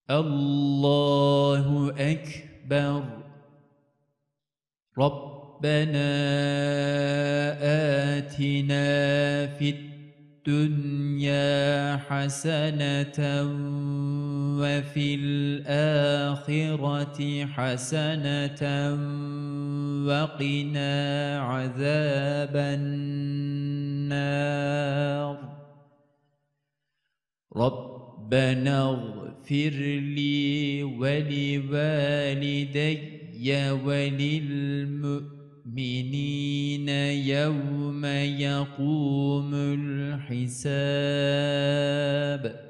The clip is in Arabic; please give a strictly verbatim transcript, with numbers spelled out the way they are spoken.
الله أكبر. ربنا آتنا في الدنيا حسنة وفي الآخرة حسنة وقنا عذاب النار. ربنا اغفر لي ولوالدي وللمؤمنين يوم يقوم الحساب.